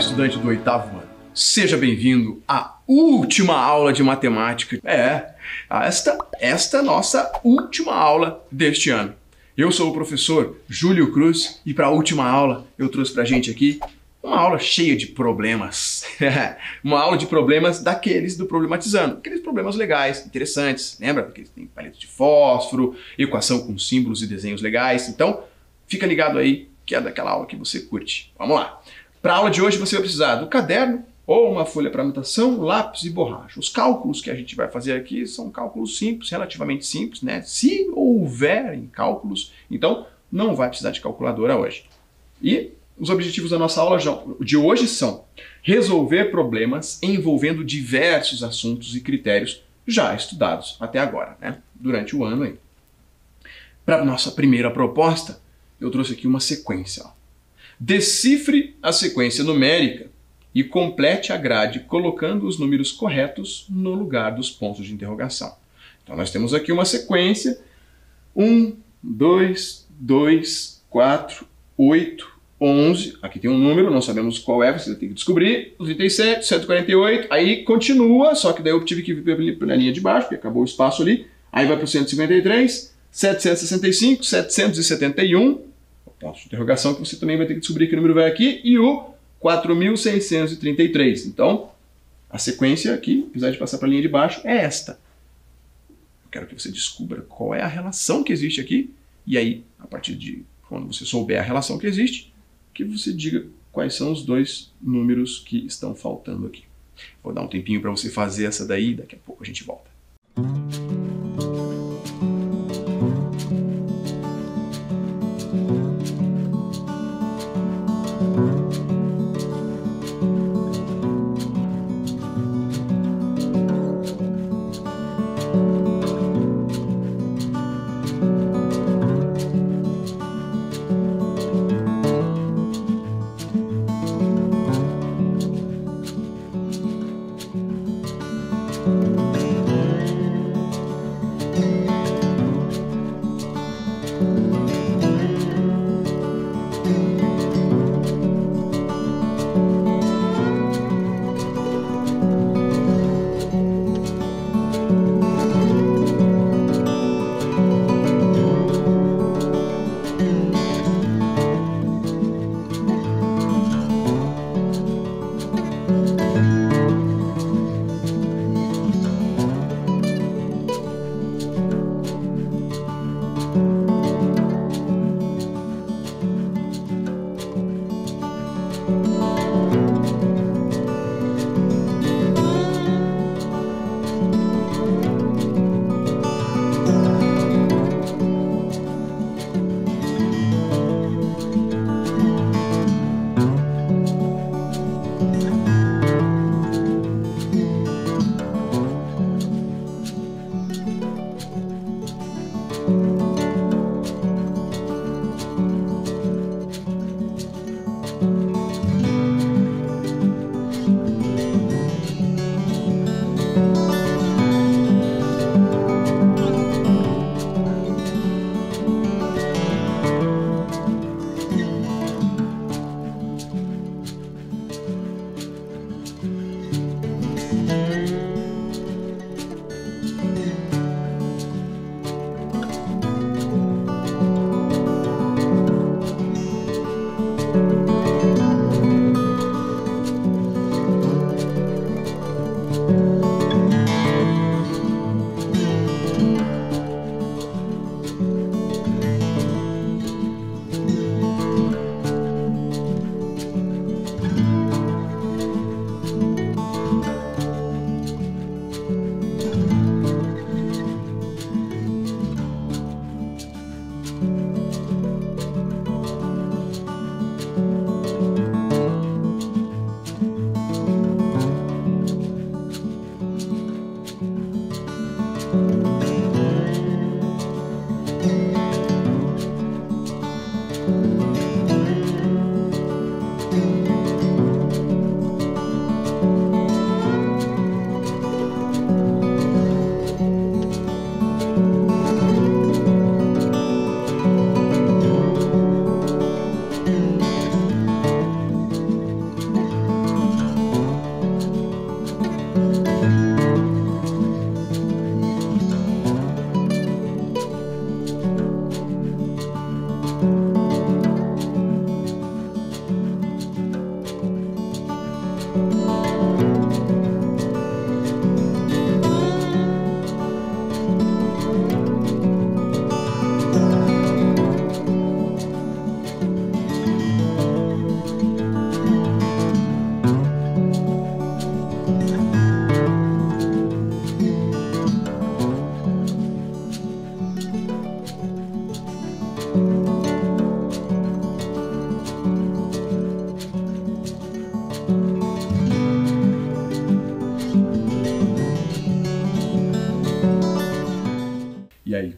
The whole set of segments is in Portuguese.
estudante do 8º ano, seja bem-vindo à última aula de matemática. Esta é a nossa última aula deste ano. Eu sou o professor Júlio Cruz e para a última aula eu trouxe pra gente aqui uma aula cheia de problemas. Uma aula de problemas daqueles do Problematizando. Aqueles problemas legais, interessantes. Lembra? Aqueles que tem paleta de fósforo, equação com símbolos e desenhos legais. Então, fica ligado aí que é daquela aula que você curte. Vamos lá. Para a aula de hoje você vai precisar do caderno ou uma folha para anotação, lápis e borracha. Os cálculos que a gente vai fazer aqui são cálculos simples, relativamente simples, né? Se houverem cálculos, então não vai precisar de calculadora hoje. E os objetivos da nossa aula de hoje são resolver problemas envolvendo diversos assuntos e critérios já estudados até agora, né? Durante o ano aí. Para a nossa primeira proposta, eu trouxe aqui uma sequência. Ó. Decifre a sequência numérica e complete a grade colocando os números corretos no lugar dos pontos de interrogação. Então nós temos aqui uma sequência: 1, 2, 2, 4, 8, 11, aqui tem um número, não sabemos qual é, você tem que descobrir, 37, 148, aí continua, só que daí eu tive que vir pela linha de baixo, porque acabou o espaço ali, aí vai para o 153, 765, 771, o ponto de interrogação que você também vai ter que descobrir que número vai aqui, e o 4.633. Então, a sequência aqui, apesar de passar para a linha de baixo, é esta. Eu quero que você descubra qual é a relação que existe aqui, e aí, a partir de quando você souber a relação que existe, que você diga quais são os dois números que estão faltando aqui. Vou dar um tempinho para você fazer essa daí, daqui a pouco a gente volta.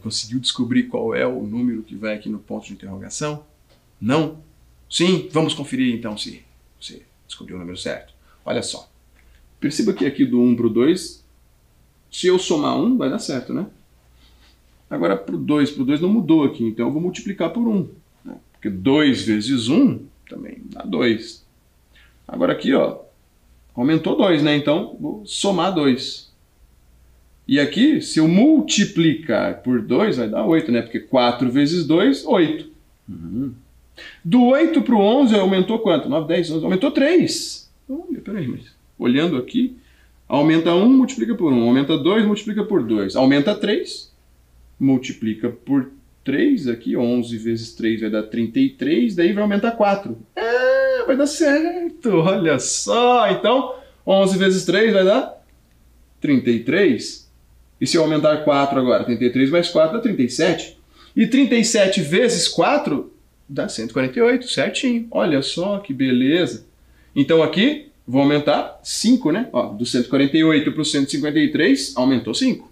conseguiu descobrir qual é o número que vai aqui no ponto de interrogação? Não? Sim? Vamos conferir então se você descobriu o número certo. Olha só. Perceba que aqui do 1 para o 2, se eu somar 1, vai dar certo, né? Agora para o 2 não mudou aqui, então eu vou multiplicar por 1. Né? Porque 2 vezes 1 também dá 2. Agora aqui, ó, aumentou 2, né? Então vou somar 2. E aqui, se eu multiplicar por 2, vai dar 8, né? Porque 4 vezes 2, 8. Do 8 para o 11 aumentou quanto? 9, 10, 11. Aumentou 3. Peraí, mas olhando aqui, aumenta 1, multiplica por 1. Aumenta 2, multiplica por 2. Aumenta 3, multiplica por 3. Aqui, 11 vezes 3 vai dar 33. Daí vai aumentar 4. Vai dar certo. Olha só. Então, 11 vezes 3 vai dar 33. E se eu aumentar 4 agora? 33 mais 4 dá 37. E 37 vezes 4 dá 148, certinho. Olha só que beleza. Então aqui, vou aumentar 5, né? Ó, do 148 para o 153, aumentou 5.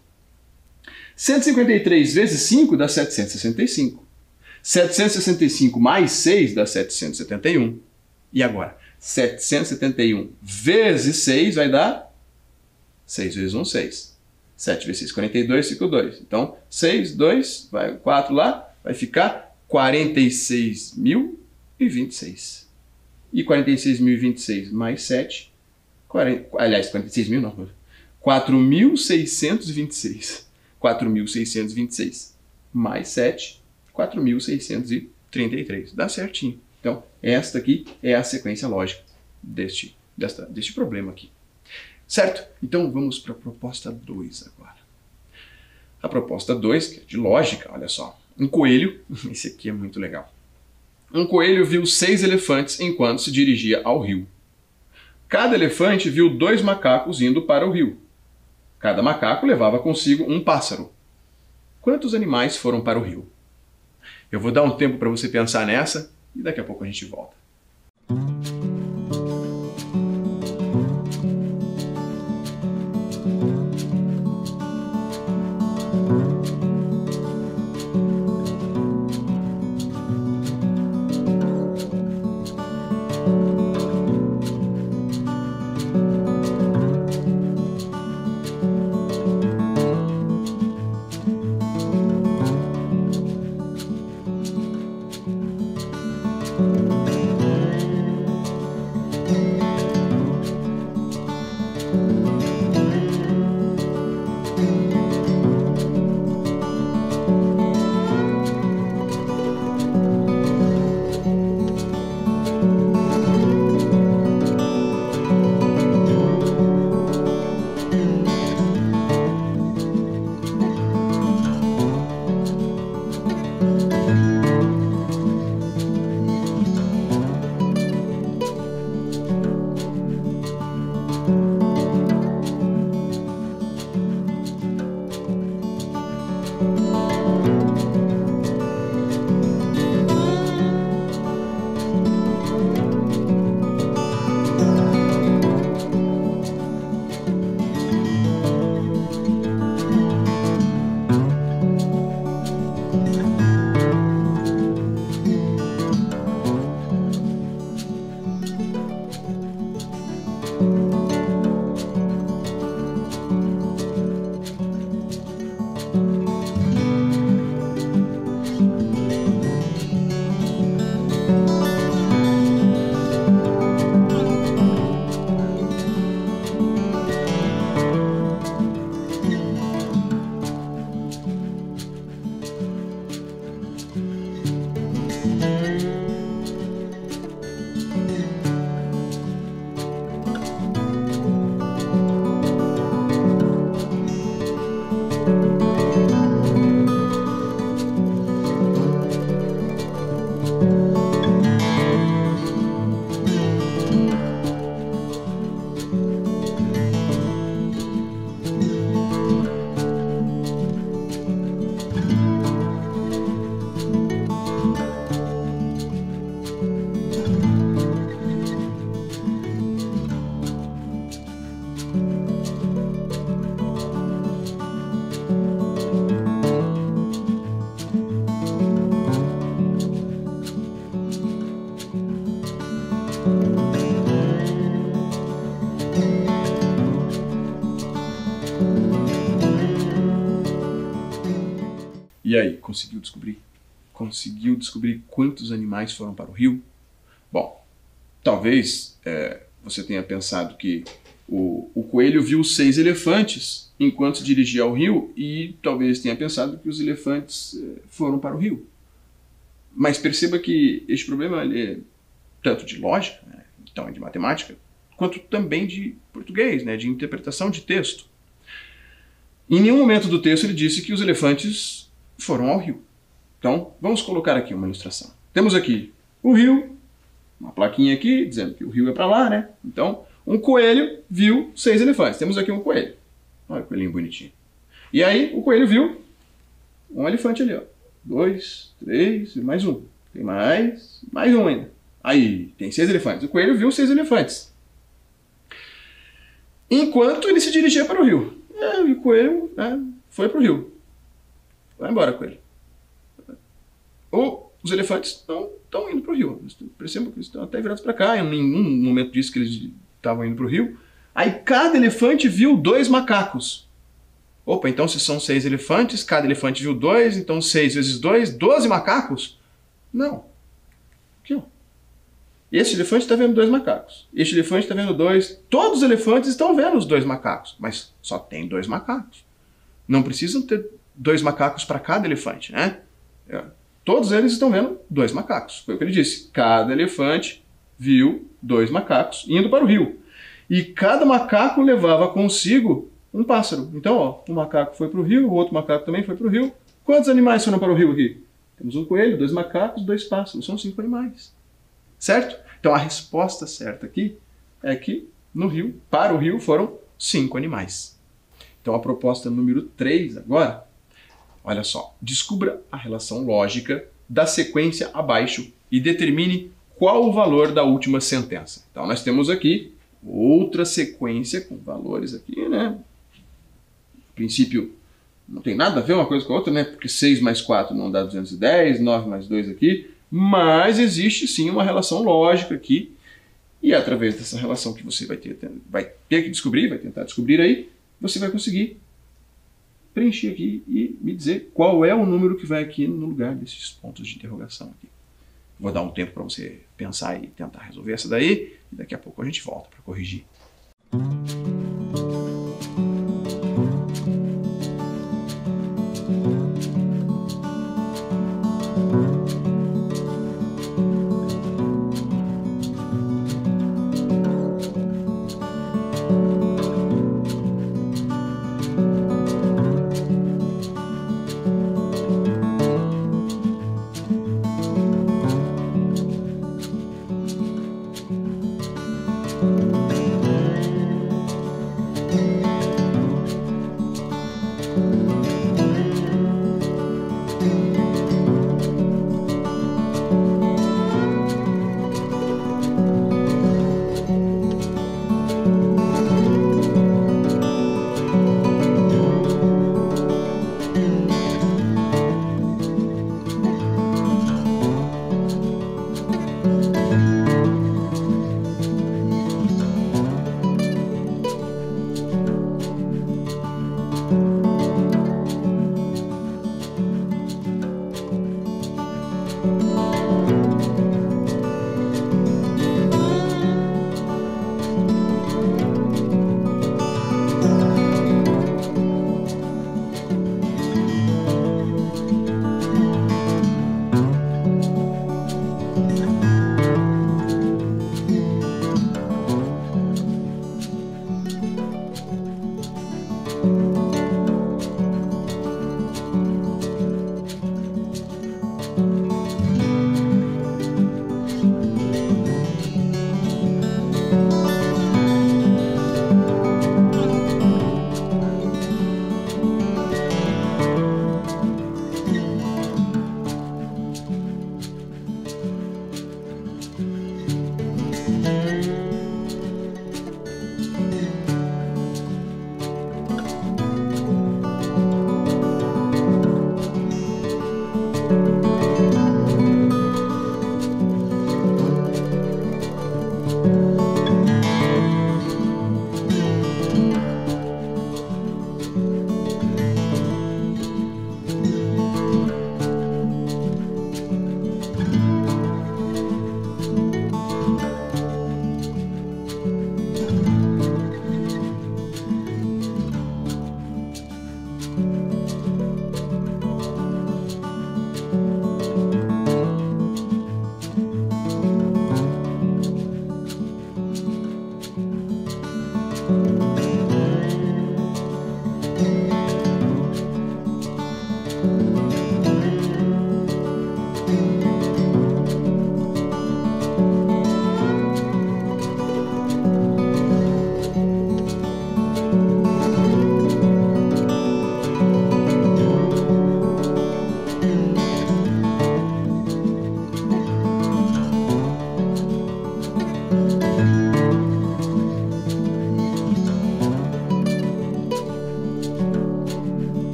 153 vezes 5 dá 765. 765 mais 6 dá 771. E agora? 771 vezes 6 vai dar 6 vezes 1, 6. 7 vezes 6, 42, fica 2. Então, 6, 2, vai 4 lá, vai ficar 46.026. E 46.026 mais 7, 46.000 não, 4.626. 4.626 mais 7, 4.633. Dá certinho. Então, esta aqui é a sequência lógica deste problema aqui. Certo? Então vamos para a proposta 2 agora. A proposta 2, que é de lógica, olha só. Um coelho, esse aqui é muito legal. Um coelho viu 6 elefantes enquanto se dirigia ao rio. Cada elefante viu 2 macacos indo para o rio. Cada macaco levava consigo um pássaro. Quantos animais foram para o rio? Eu vou dar um tempo para você pensar nessa e daqui a pouco a gente volta. conseguiu descobrir? Conseguiu descobrir quantos animais foram para o rio? Bom, talvez você tenha pensado que o coelho viu 6 elefantes enquanto se dirigia ao rio e talvez tenha pensado que os elefantes foram para o rio. Mas perceba que este problema ele é tanto de lógica, né, então de matemática, quanto também de português, né, de interpretação de texto. Em nenhum momento do texto ele disse que os elefantes foram ao rio. Então, vamos colocar aqui uma ilustração. Temos aqui o rio, uma plaquinha aqui dizendo que o rio é para lá, né? Então, um coelho viu 6 elefantes. Temos aqui um coelho. Olha o coelhinho bonitinho. E aí, o coelho viu um elefante ali, ó. 2, 3 e mais um. Tem mais um ainda. Aí, tem 6 elefantes. O coelho viu 6 elefantes. Enquanto ele se dirigia para o rio. E o coelho foi para o rio. Vai embora, coelho. Os elefantes não estão indo para o rio. Percebam que eles estão até virados para cá. Em nenhum momento disse que eles estavam indo para o rio. Aí cada elefante viu 2 macacos. Opa, então se são 6 elefantes, cada elefante viu 2, então 6 vezes 2, 12 macacos? Não. Aqui, ó. Esse elefante está vendo 2 macacos. Este elefante está vendo 2. Todos os elefantes estão vendo os 2 macacos, mas só tem 2 macacos. Não precisam ter 2 macacos para cada elefante, né? Todos eles estão vendo 2 macacos. Foi o que ele disse. Cada elefante viu 2 macacos indo para o rio. E cada macaco levava consigo um pássaro. Então, ó, um macaco foi para o rio, o outro macaco também foi para o rio. Quantos animais foram para o rio aqui? Temos um coelho, 2 macacos, 2 pássaros. São 5 animais. Certo? Então, a resposta certa aqui é que no rio, para o rio, foram 5 animais. Então, a proposta número 3 agora, olha só, descubra a relação lógica da sequência abaixo e determine qual o valor da última sentença. Então, nós temos aqui outra sequência com valores aqui, né? A princípio, não tem nada a ver uma coisa com a outra, né? Porque 6 mais 4 não dá 210, 9 mais 2 aqui, mas existe sim uma relação lógica aqui, e através dessa relação que você vai ter que descobrir, vai tentar descobrir aí, você vai conseguir preencher aqui e me dizer qual é o número que vai aqui no lugar desses pontos de interrogação aqui. Vou dar um tempo para você pensar e tentar resolver essa daí, e daqui a pouco a gente volta para corrigir.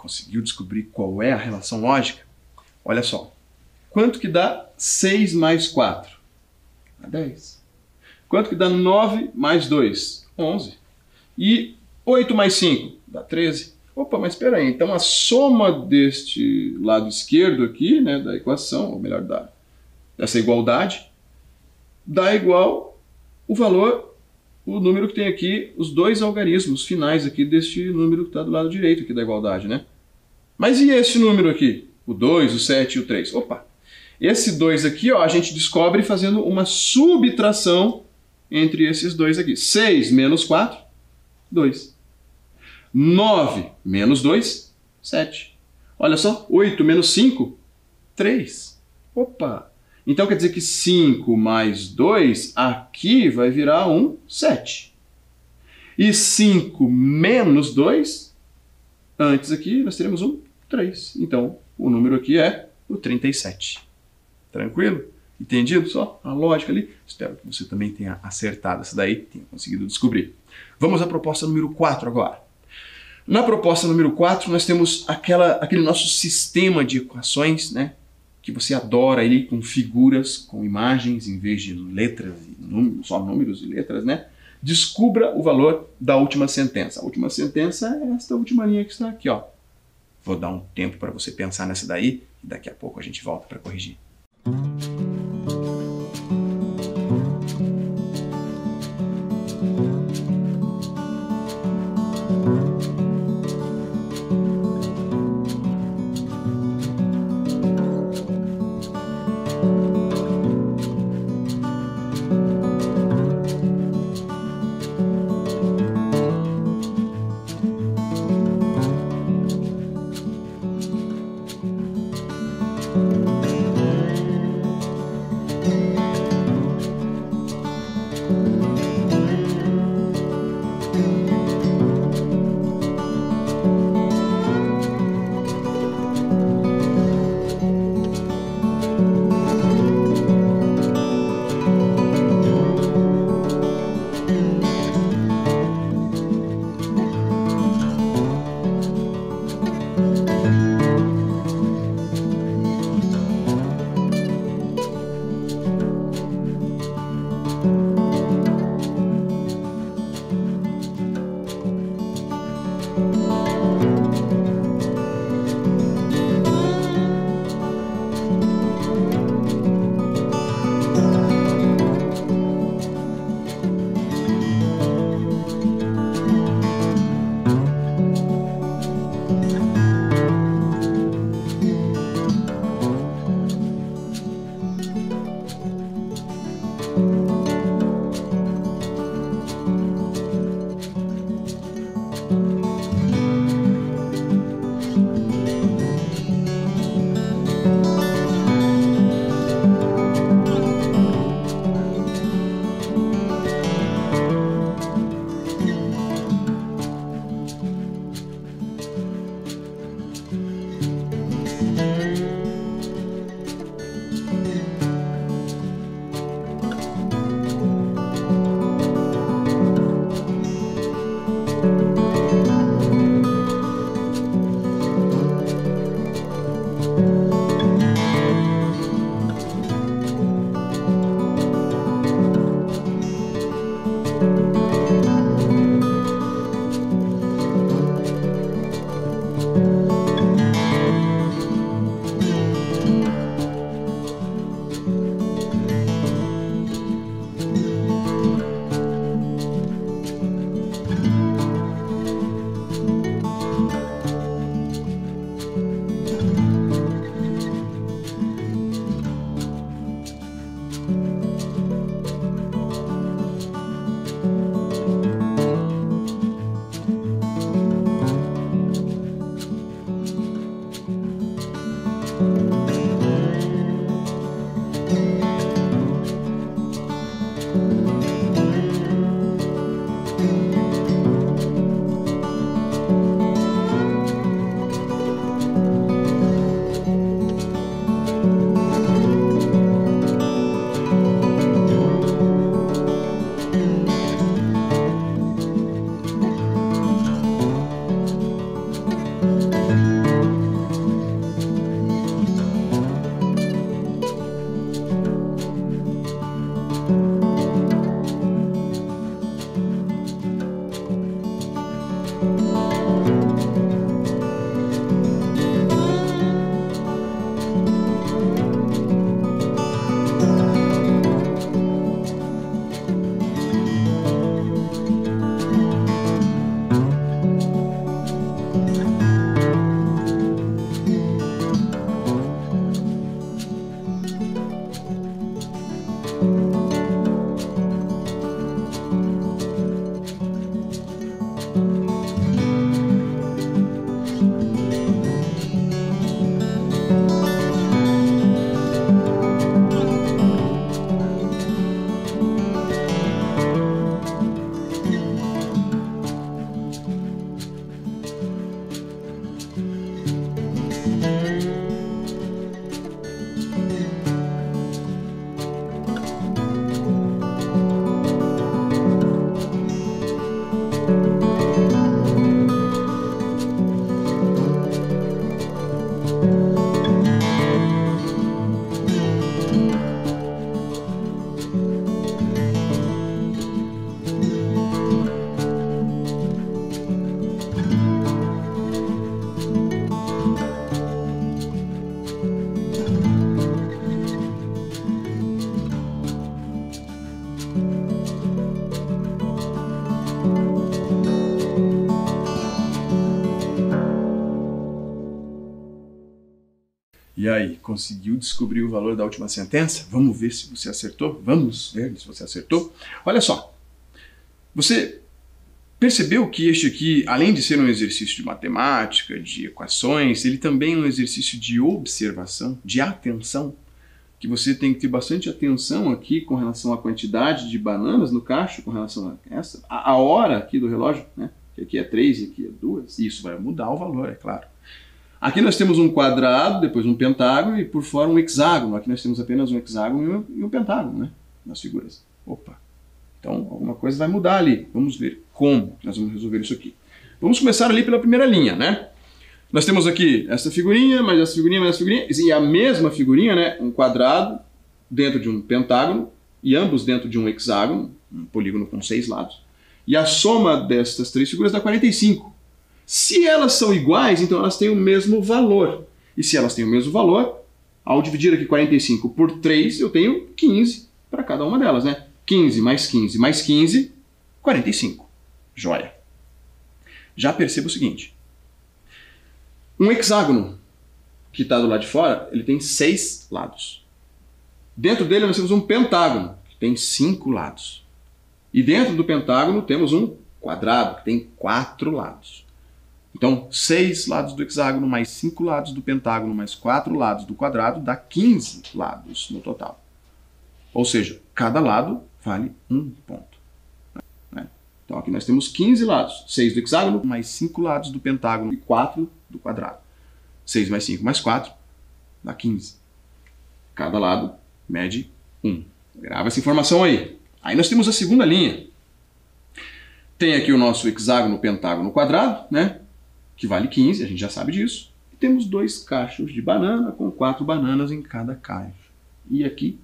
Conseguiu descobrir qual é a relação lógica? Olha só. Quanto que dá 6 mais 4? Dá 10. Quanto que dá 9 mais 2? 11. E 8 mais 5? Dá 13. Opa, mas espera aí. Então a soma deste lado esquerdo aqui, né, da equação, ou melhor, dessa igualdade, dá igual o valor, o número que tem aqui, os dois algarismos finais aqui deste número que está do lado direito aqui da igualdade, né? Mas e esse número aqui? O 2, o 7 e o 3? Opa! Esse 2 aqui, ó, a gente descobre fazendo uma subtração entre esses dois aqui. 6 menos 4, 2. 9 menos 2, 7. Olha só, 8 menos 5, 3. Opa! Então quer dizer que 5 mais 2 aqui vai virar 7. E 5 menos 2, antes aqui nós teremos 3. Então o número aqui é o 37. Tranquilo? Entendido só a lógica ali? Espero que você também tenha acertado essa daí, tenha conseguido descobrir. Vamos à proposta número 4 agora. Na proposta número 4 nós temos aquele nosso sistema de equações, né? Que você adora aí com figuras, com imagens, em vez de letras, só números e letras, né? Descubra o valor da última sentença. A última sentença é esta última linha que está aqui, ó. Vou dar um tempo para você pensar nessa daí e daqui a pouco a gente volta para corrigir. E aí, conseguiu descobrir o valor da última sentença? Vamos ver se você acertou? Vamos ver se você acertou? Olha só, você percebeu que este aqui, além de ser um exercício de matemática, de equações, ele também é um exercício de observação, de atenção, que você tem que ter bastante atenção aqui com relação à quantidade de bananas no cacho, com relação a essa, a hora aqui do relógio, né? Que aqui é 3 e aqui é 2, e isso vai mudar o valor, é claro. Aqui nós temos um quadrado, depois um pentágono e por fora um hexágono. Aqui nós temos apenas um hexágono e um pentágono, né? Nas figuras. Opa! Então alguma coisa vai mudar ali. Vamos ver como nós vamos resolver isso aqui. Vamos começar ali pela primeira linha, né? Nós temos aqui essa figurinha, mais essa figurinha, mais essa figurinha. E a mesma figurinha, né? Um quadrado dentro de um pentágono e ambos dentro de um hexágono, um polígono com 6 lados. E a soma destas 3 figuras dá 45. Se elas são iguais, então elas têm o mesmo valor. E se elas têm o mesmo valor, ao dividir aqui 45 por 3, eu tenho 15 para cada uma delas, né? 15 mais 15 mais 15, 45. Joia. Já perceba o seguinte. Um hexágono que está do lado de fora, ele tem 6 lados. Dentro dele nós temos um pentágono, que tem 5 lados. E dentro do pentágono temos um quadrado, que tem 4 lados. Então, 6 lados do hexágono, mais 5 lados do pentágono, mais 4 lados do quadrado, dá 15 lados no total. Ou seja, cada lado vale 1 ponto. Né? Então, aqui nós temos 15 lados. 6 do hexágono, mais 5 lados do pentágono e 4 do quadrado. 6 mais 5 mais 4 dá 15. Cada lado mede 1. Grava essa informação aí. Aí nós temos a segunda linha. Tem aqui o nosso hexágono, pentágono, quadrado, né? Que vale 15, a gente já sabe disso. E temos 2 cachos de banana com 4 bananas em cada cacho. E aqui,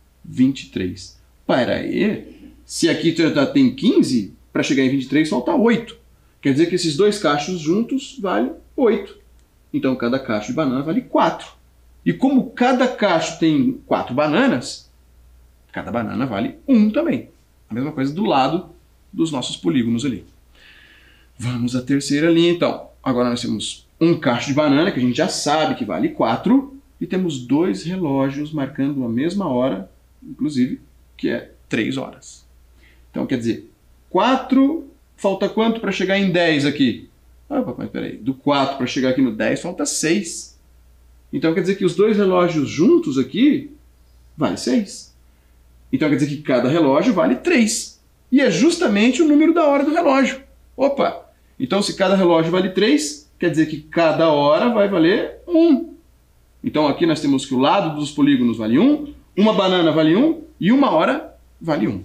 23. Para aí, se aqui já tem 15, para chegar em 23 falta 8. Quer dizer que esses 2 cachos juntos valem 8. Então cada cacho de banana vale 4. E como cada cacho tem 4 bananas, cada banana vale 1 também. A mesma coisa do lado dos nossos polígonos ali. Vamos à terceira linha então. Agora nós temos um cacho de banana, que a gente já sabe que vale 4, e temos 2 relógios marcando a mesma hora, inclusive, que é 3 horas. Então, quer dizer, 4, falta quanto para chegar em 10 aqui? Ah, papai, peraí, do 4 para chegar aqui no 10 falta 6. Então, quer dizer que os 2 relógios juntos aqui vale 6. Então, quer dizer que cada relógio vale 3. E é justamente o número da hora do relógio. Opa! Então, se cada relógio vale 3, quer dizer que cada hora vai valer 1. Então, aqui nós temos que o lado dos polígonos vale 1, uma banana vale 1 e uma hora vale 1.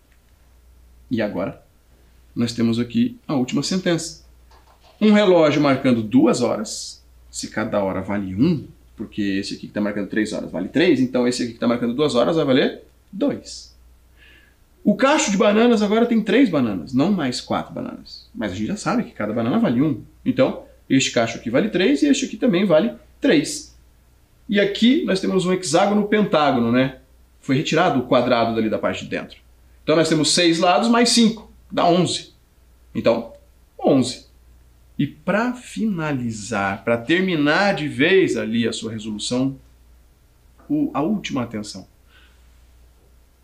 E agora, nós temos aqui a última sentença. Um relógio marcando 2 horas, se cada hora vale 1, porque esse aqui que está marcando 3 horas vale 3, então esse aqui que está marcando 2 horas vai valer 2. O cacho de bananas agora tem 3 bananas, não mais 4 bananas. Mas a gente já sabe que cada banana vale 1. Então, este cacho aqui vale 3 e este aqui também vale 3. E aqui nós temos um hexágono pentágono, né? Foi retirado o quadrado dali da parte de dentro. Então nós temos 6 lados mais 5, dá 11. Então, 11. E para finalizar, para terminar de vez ali a sua resolução, a última atenção.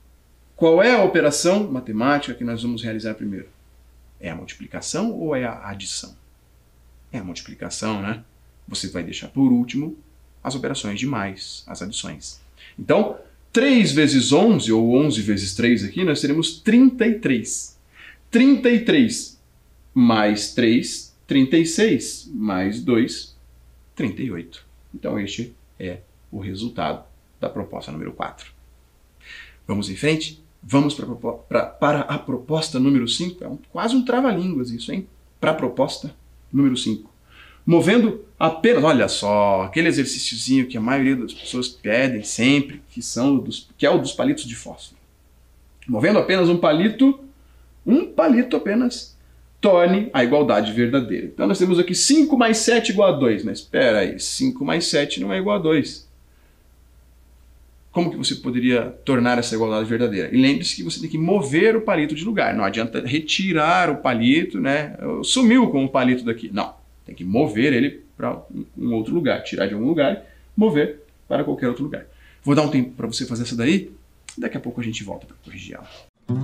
Qual é a operação matemática que nós vamos realizar primeiro? É a multiplicação ou é a adição? É a multiplicação, né? Você vai deixar por último as operações de mais, as adições. Então, 3 vezes 11, ou 11 vezes 3 aqui, nós teremos 33. 33 mais 3, 36, mais 2, 38. Então, este é o resultado da proposta número 4. Vamos em frente? Vamos para a proposta número 5. É quase um trava-línguas isso, hein? Para a proposta número 5. Movendo apenas, olha só, aquele exercíciozinho que a maioria das pessoas pedem sempre, que é o dos palitos de fósforo. Movendo apenas um palito apenas, torne a igualdade verdadeira. Então nós temos aqui 5 mais 7 igual a 2. Mas espera aí, 5 mais 7 não é igual a 2. Como que você poderia tornar essa igualdade verdadeira? E lembre-se que você tem que mover o palito de lugar. Não adianta retirar o palito, né? Sumiu com o palito daqui. Não. Tem que mover ele para um outro lugar. Tirar de algum lugar, mover para qualquer outro lugar. Vou dar um tempo para você fazer essa daí. Daqui a pouco a gente volta para corrigir ela.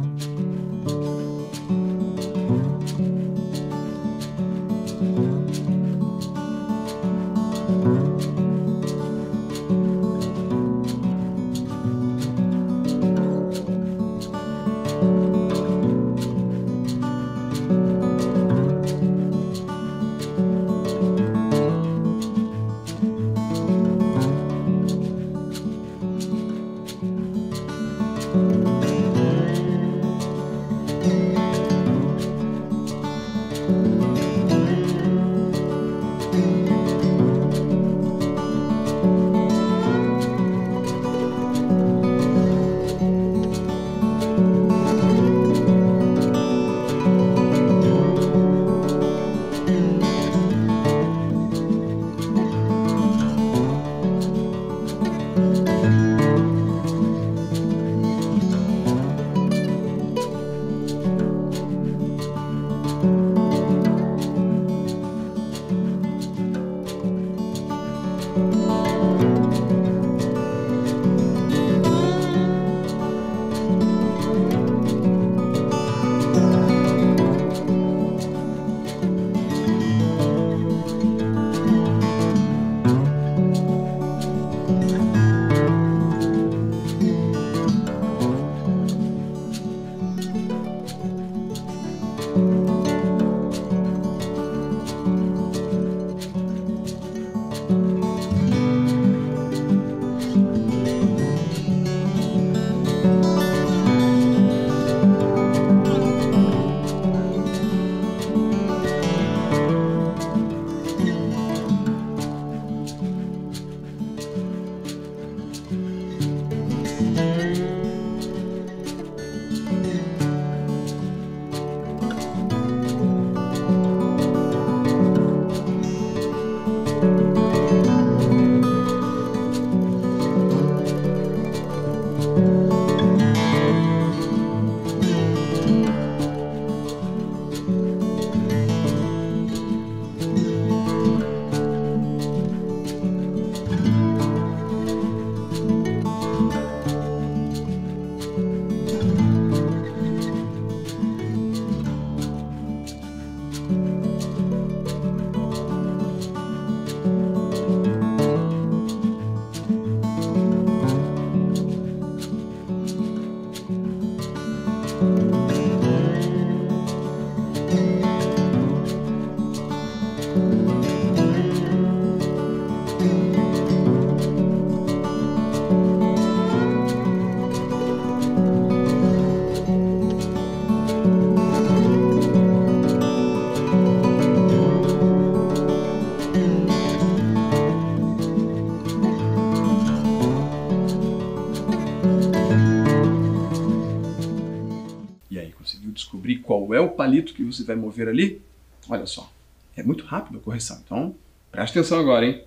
Descobrir qual é o palito que você vai mover ali, olha só, é muito rápido a correção, então preste atenção agora, hein?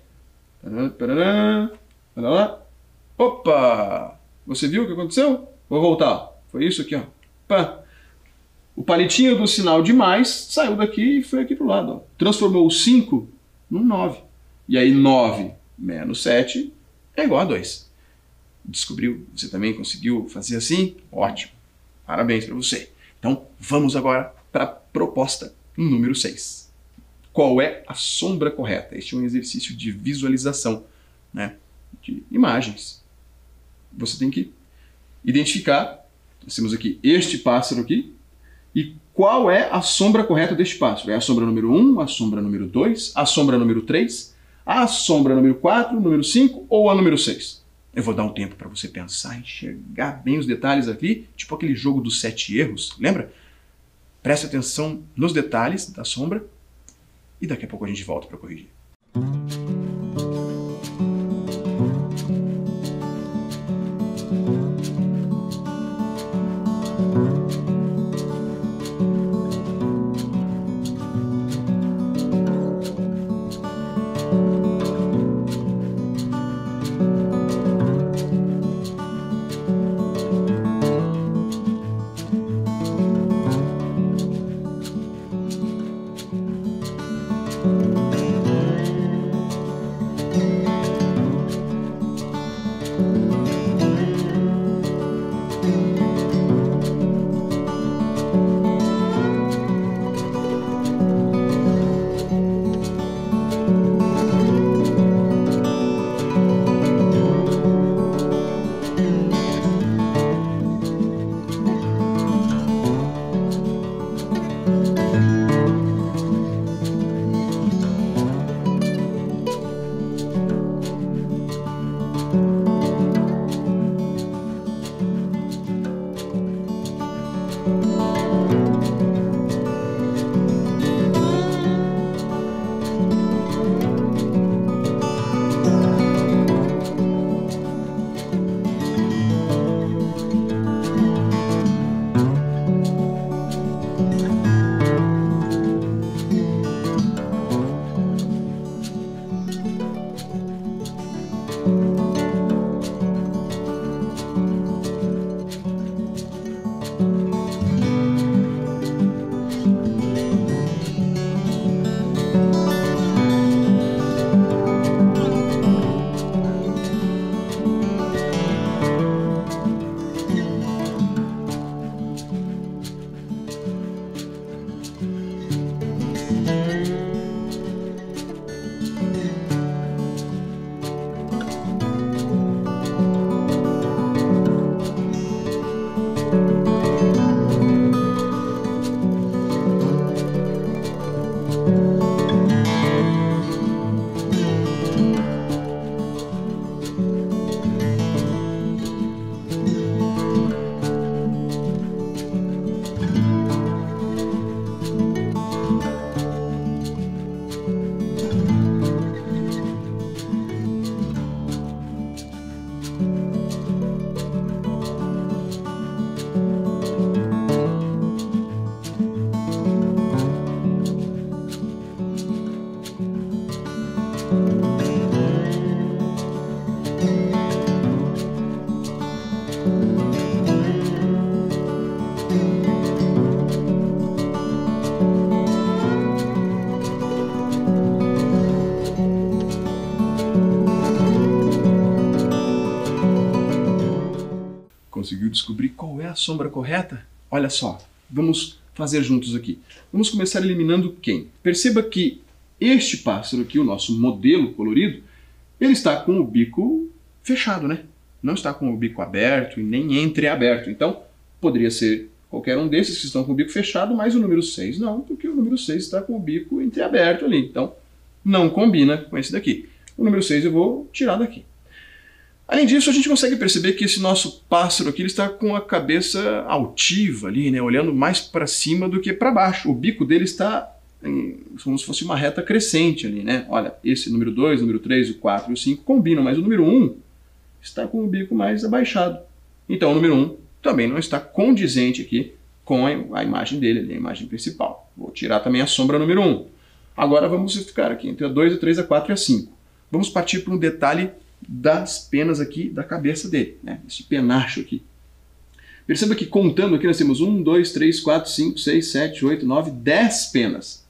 Opa! Você viu o que aconteceu? Vou voltar. Foi isso aqui, ó. Pá. O palitinho do sinal de mais saiu daqui e foi aqui pro lado, ó. Transformou o 5 num 9. E aí 9 menos 7 é igual a 2. Descobriu? Você também conseguiu fazer assim? Ótimo. Parabéns para você. Então, vamos agora para a proposta número 6. Qual é a sombra correta? Este é um exercício de visualização, né, de imagens. Você tem que identificar, nós temos aqui este pássaro aqui, e qual é a sombra correta deste pássaro? É a sombra número 1, a sombra número 2, a sombra número 3, a sombra número 4, número 5 ou a número 6? Eu vou dar um tempo para você pensar, enxergar bem os detalhes aqui, tipo aquele jogo dos 7 erros, lembra? Preste atenção nos detalhes da sombra e daqui a pouco a gente volta para corrigir. Conseguiu descobrir qual é a sombra correta? Olha só, vamos fazer juntos aqui. Vamos começar eliminando quem? Perceba que este pássaro aqui, o nosso modelo colorido, ele está com o bico fechado, né? Não está com o bico aberto e nem entreaberto. Então, poderia ser qualquer um desses que estão com o bico fechado, mas o número 6 não, porque o número 6 está com o bico entreaberto ali. Então, não combina com esse daqui. O número 6 eu vou tirar daqui. Além disso, a gente consegue perceber que esse nosso pássaro aqui ele está com a cabeça altiva ali, né, olhando mais para cima do que para baixo. O bico dele está como se fosse uma reta crescente ali, né? Olha, esse número 2, número 3, o 4 e o 5 combinam, mas o número 1 está com o bico mais abaixado. Então o número 1 também não está condizente aqui com a imagem dele, ali, a imagem principal. Vou tirar também a sombra número 1. Agora vamos ficar aqui entre a 2, a 3, a 4 e a 5. Vamos partir para um detalhe das penas aqui da cabeça dele, né? Esse penacho aqui. Perceba que contando aqui nós temos 1, 2, 3, 4, 5, 6, 7, 8, 9, 10 penas.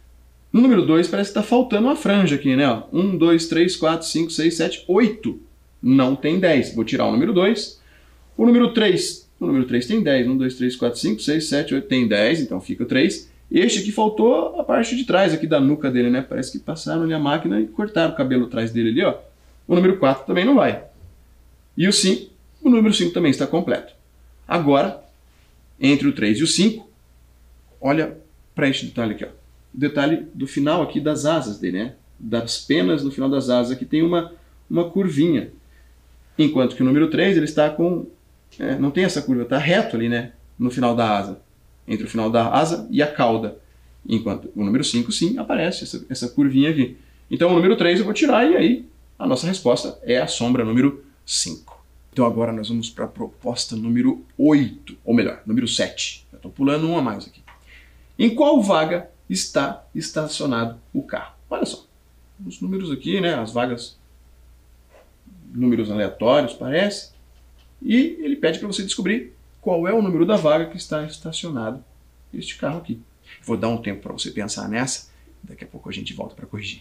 No número 2 parece que está faltando uma franja aqui, né? 1, 2, 3, 4, 5, 6, 7, 8. Não tem 10. Vou tirar o número 2. O número 3 O número 3 tem 10. 1, 2, 3, 4, 5, 6, 7, 8, tem 10, então fica o 3. Este aqui faltou a parte de trás aqui da nuca dele, né? Parece que passaram ali a máquina e cortaram o cabelo atrás dele ali, ó. O número 4 também não vai. E o 5, o número 5 também está completo. Agora, entre o 3 e o 5, olha para este detalhe aqui, ó. O detalhe do final aqui das asas dele, né? Das penas no final das asas aqui tem uma curvinha. Enquanto que o número 3 ele está com... não tem essa curva, está reto ali, né? No final da asa. Entre o final da asa e a cauda. Enquanto o número 5, sim, aparece essa curvinha aqui. Então o número 3 eu vou tirar e aí a nossa resposta é a sombra número 5. Então agora nós vamos para a proposta número 8, ou melhor, número 7. Eu estou pulando um a mais aqui. Em qual vaga está estacionado o carro? Olha só, os números aqui, né, as vagas, números aleatórios, parece, e ele pede para você descobrir qual é o número da vaga que está estacionado este carro aqui. Vou dar um tempo para você pensar nessa, daqui a pouco a gente volta para corrigir.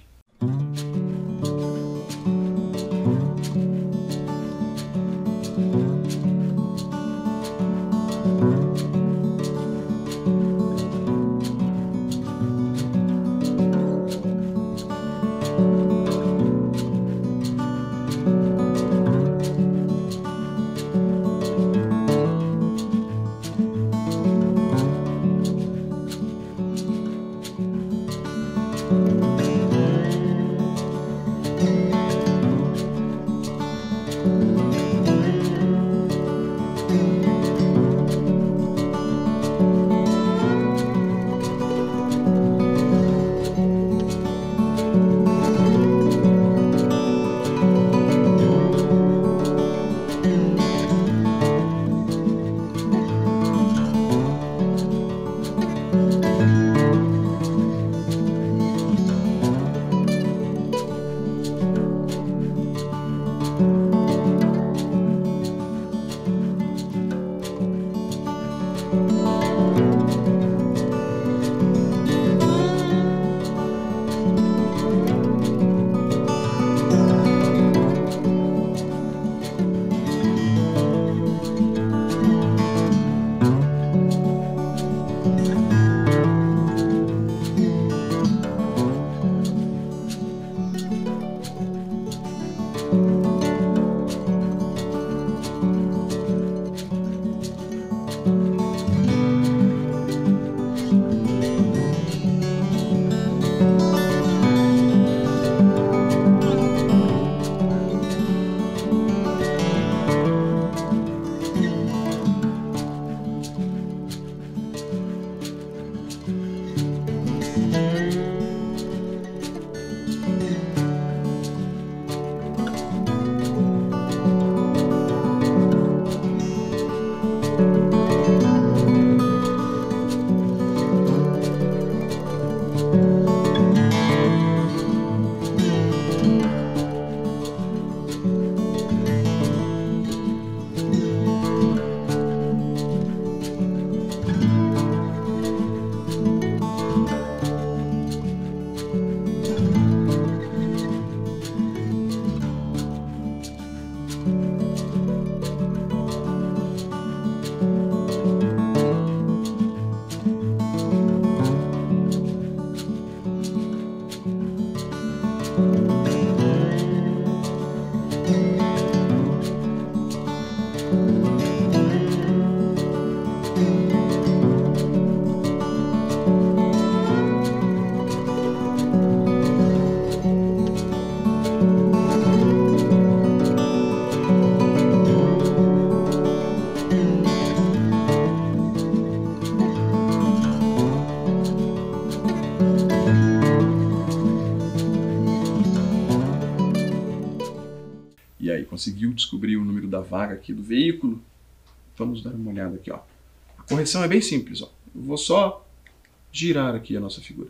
E aí, conseguiu descobrir o número da vaga aqui do veículo? Vamos dar uma olhada aqui, ó. A correção é bem simples, ó. Eu vou só girar aqui a nossa figura.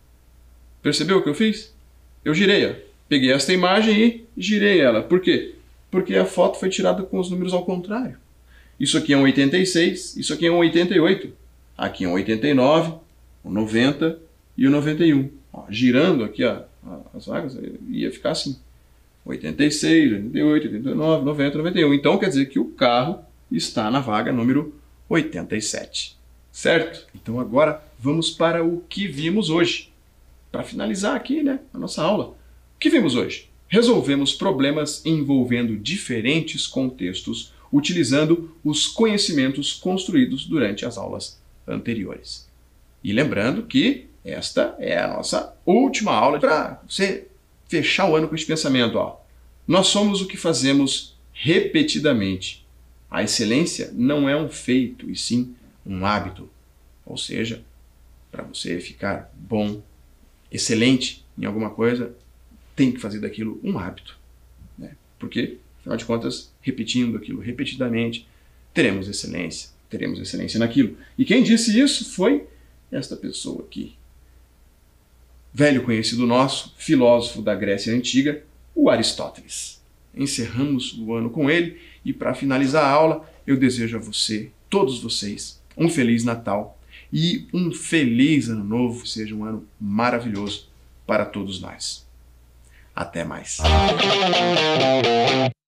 Percebeu o que eu fiz? Eu girei, ó. Peguei esta imagem e girei ela. Por quê? Porque a foto foi tirada com os números ao contrário. Isso aqui é um 86, isso aqui é um 88. Aqui é um 89, um 90 e um 91. Ó, girando aqui ó, as vagas, ia ficar assim. 86, 88, 89, 90, 91. Então quer dizer que o carro está na vaga número 87. Certo? Então agora vamos para o que vimos hoje. Para finalizar aqui, a nossa aula. O que vimos hoje? Resolvemos problemas envolvendo diferentes contextos, utilizando os conhecimentos construídos durante as aulas anteriores. E lembrando que esta é a nossa última aula para você fechar o ano com esse pensamento. Nós somos o que fazemos repetidamente. A excelência não é um feito, e sim um hábito. Ou seja, para você ficar bom, excelente em alguma coisa, tem que fazer daquilo um hábito. Porque, afinal de contas, repetindo aquilo repetidamente, teremos excelência naquilo. E quem disse isso foi esta pessoa aqui. Velho conhecido nosso, filósofo da Grécia Antiga, o Aristóteles. Encerramos o ano com ele e para finalizar a aula, eu desejo a você, todos vocês, um Feliz Natal e um feliz Ano Novo, seja um ano maravilhoso para todos nós. Até mais.